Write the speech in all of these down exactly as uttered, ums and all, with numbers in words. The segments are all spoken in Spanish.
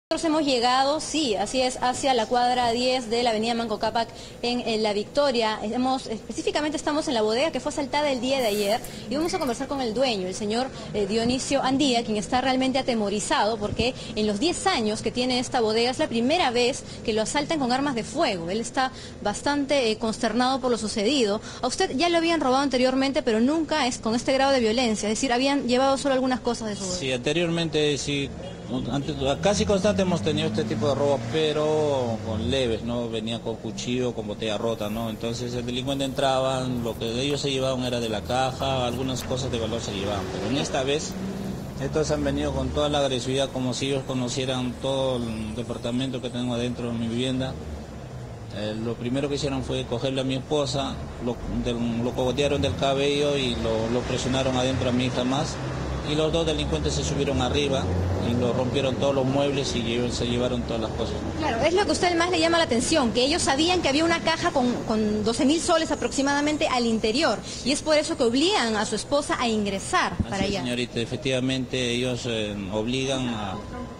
Nosotros hemos llegado, sí, así es, hacia la cuadra diez de la avenida Manco Cápac en, en La Victoria. Hemos, específicamente estamos en la bodega que fue asaltada el día de ayer y vamos a conversar con el dueño, el señor eh, Dionisio Andía, quien está realmente atemorizado porque en los diez años que tiene esta bodega es la primera vez que lo asaltan con armas de fuego. Él está bastante eh, consternado por lo sucedido. A usted ya lo habían robado anteriormente, pero nunca es con este grado de violencia, es decir, habían llevado solo algunas cosas de su bodega. Sí, anteriormente sí. Antes, casi constante hemos tenido este tipo de robos, pero con leves, ¿no? Venía con cuchillo, con botella rota, ¿no? Entonces el delincuente entraba, lo que ellos se llevaban era de la caja, algunas cosas de valor se llevaban. Pero en esta vez, estos han venido con toda la agresividad, como si ellos conocieran todo el departamento que tengo adentro de mi vivienda. Eh, lo primero que hicieron fue cogerle a mi esposa, lo, del, lo cogotearon del cabello y lo, lo presionaron adentro a mi hija más. Y los dos delincuentes se subieron arriba y lo rompieron todos los muebles y se llevaron todas las cosas. Claro, es lo que a usted más le llama la atención, que ellos sabían que había una caja con, con doce mil soles aproximadamente al interior, y es por eso que obligan a su esposa a ingresar Así para es, allá. Señorita, efectivamente ellos eh, obligan a...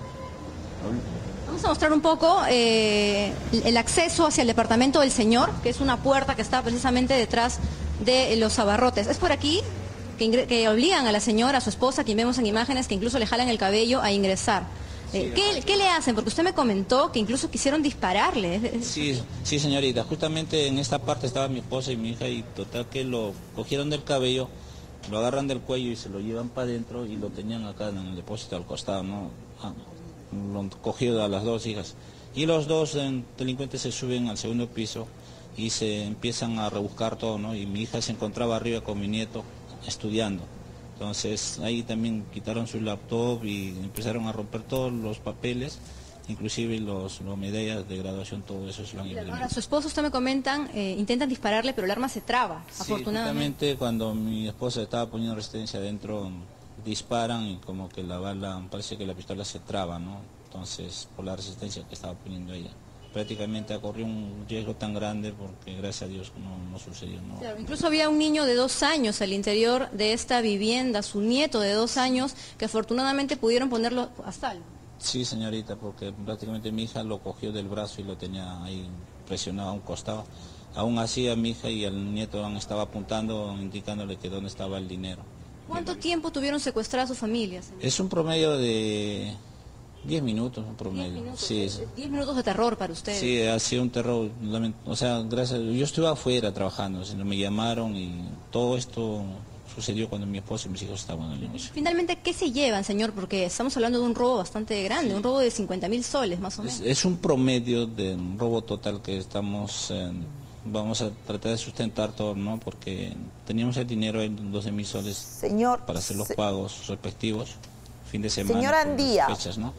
Vamos a mostrar un poco eh, el acceso hacia el departamento del señor, que es una puerta que está precisamente detrás de los abarrotes. ¿Es por aquí? Que, que obligan a la señora, a su esposa, quien vemos en imágenes, que incluso le jalan el cabello, a ingresar. Eh, ¿qué, ¿Qué le hacen? Porque usted me comentó que incluso quisieron dispararle. Sí, sí, señorita. Justamente en esta parte estaba mi esposa y mi hija y total que lo cogieron del cabello, lo agarran del cuello y se lo llevan para adentro y lo tenían acá en el depósito al costado, ¿no? Ah, lo han cogido a las dos hijas. Y los dos eh, delincuentes se suben al segundo piso y se empiezan a rebuscar todo, ¿no? Y mi hija se encontraba arriba con mi nieto estudiando. Entonces ahí también quitaron su laptop y empezaron a romper todos los papeles, inclusive los, los medallas de graduación, todo eso se lo han llevado. Ahora, su esposo, usted me comentan, eh, intentan dispararle, pero el arma se traba, sí, afortunadamente. Cuando mi esposa estaba poniendo resistencia adentro, disparan y como que la bala, parece que la pistola se traba, ¿no? Entonces, por la resistencia que estaba poniendo ella. Prácticamente ha corrido un riesgo tan grande porque gracias a Dios no, no sucedió. ¿no? Claro, incluso había un niño de dos años al interior de esta vivienda, su nieto de dos años, que afortunadamente pudieron ponerlo a salvo. Sí, señorita, porque prácticamente mi hija lo cogió del brazo y lo tenía ahí presionado a un costado. Aún así a mi hija y al nieto han estado apuntando, indicándole que dónde estaba el dinero. ¿Cuánto tiempo tuvieron secuestrada a su familia, señor? Es un promedio de diez minutos, un promedio. diez minutos, sí, diez minutos de terror para ustedes. Sí, ha sido un terror, o sea, gracias, yo estuve afuera trabajando, sino me llamaron y todo esto sucedió cuando mi esposa y mis hijos estaban en el inicio. Finalmente, ¿qué se llevan, señor? Porque estamos hablando de un robo bastante grande, sí. Un robo de cincuenta mil soles, más o menos. Es, es un promedio de un robo total que estamos, eh, vamos a tratar de sustentar todo, ¿no? Porque teníamos el dinero en doce mil soles señor, para hacer los se... pagos respectivos, fin de semana. Señor Andía. Fechas, ¿no?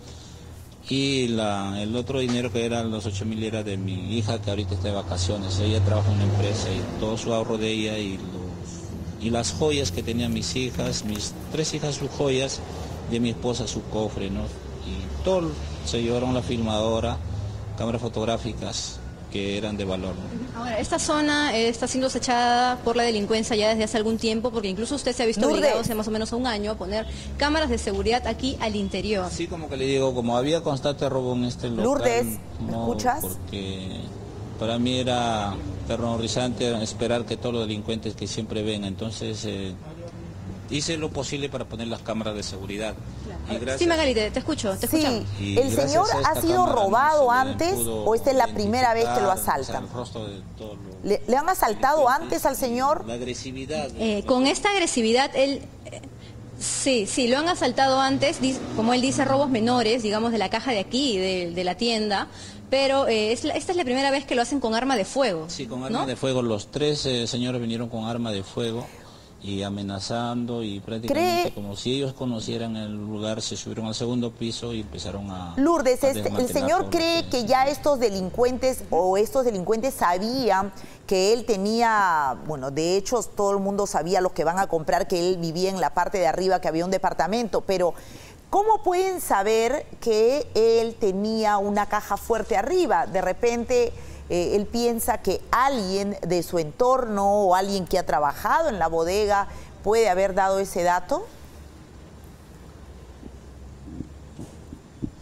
Y la, el otro dinero que eran los ocho mil era de mi hija que ahorita está de vacaciones. Ella trabaja en una empresa y todo su ahorro de ella y, los, y las joyas que tenían mis hijas, mis tres hijas sus joyas, de mi esposa su cofre, ¿no? Y todo se llevaron la filmadora, cámaras fotográficas que eran de valor, ¿no? Ahora, esta zona eh, está siendo acechada por la delincuencia ya desde hace algún tiempo, porque incluso usted se ha visto obligado hace más o menos un año a poner cámaras de seguridad aquí al interior. Sí, como que le digo, como había constante robo en este local. Lourdes, ¿me no, escuchas? Porque para mí era aterrorizante esperar que todos los delincuentes que siempre ven, entonces eh, hice lo posible para poner las cámaras de seguridad. Claro. Y gracias, sí, Magali, te, te escucho, te sí. escuchamos. Y ¿el señor ha sido robado no antes o esta es la primera vez que lo asaltan? O sea, de todo lo... ¿Le, ¿Le han asaltado antes al señor? La agresividad. Eh, con esta agresividad, él... Eh, sí, sí, lo han asaltado antes, como él dice, robos menores, digamos, de la caja de aquí, de, de la tienda, pero eh, es la, esta es la primera vez que lo hacen con arma de fuego. Sí, con arma ¿no? de fuego. Los tres eh, señores vinieron con arma de fuego y amenazando y prácticamente ¿Cree? como si ellos conocieran el lugar, se subieron al segundo piso y empezaron a... Lourdes, a este, ¿el señor cree que ya estos delincuentes o estos delincuentes sabían que él tenía, bueno, de hecho todo el mundo sabía los que van a comprar que él vivía en la parte de arriba, que había un departamento, pero ¿cómo pueden saber que él tenía una caja fuerte arriba? De repente... Eh, él piensa que alguien de su entorno o alguien que ha trabajado en la bodega puede haber dado ese dato.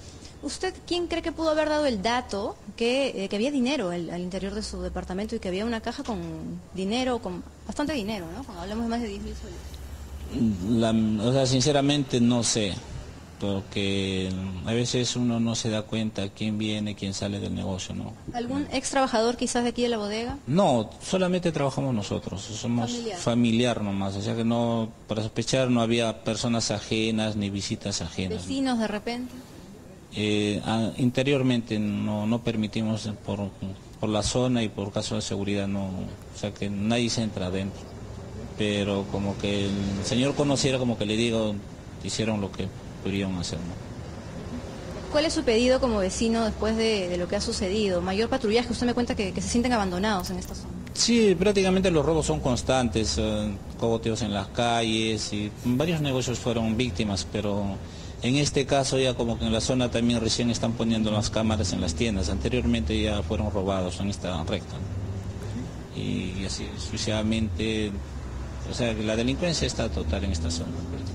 ¿Usted quién cree que pudo haber dado el dato que, eh, que había dinero al, al interior de su departamento y que había una caja con dinero, con bastante dinero, ¿no? Cuando hablamos de más de diez mil soles. La, o sea, sinceramente no sé, porque a veces uno no se da cuenta quién viene, quién sale del negocio, ¿no? ¿Algún ex trabajador quizás de aquí de la bodega? No, solamente trabajamos nosotros, somos Familiar. familiar nomás, o sea que no, para sospechar no había personas ajenas ni visitas ajenas. ¿Vecinos de repente? Eh, a, interiormente no, no permitimos por, por la zona y por caso de seguridad, no, o sea que nadie se entra adentro. Pero como que el señor conociera, como que le digo, hicieron lo que pudieron hacer, ¿no? ¿Cuál es su pedido como vecino después de, de lo que ha sucedido? Mayor patrullaje, usted me cuenta que, que se sienten abandonados en esta zona. Sí, prácticamente los robos son constantes, eh, cogoteos en las calles y varios negocios fueron víctimas, pero en este caso ya como que en la zona también recién están poniendo las cámaras en las tiendas, anteriormente ya fueron robados en esta recta, ¿no? Y, y así sucesivamente, o sea, la delincuencia está total en esta zona.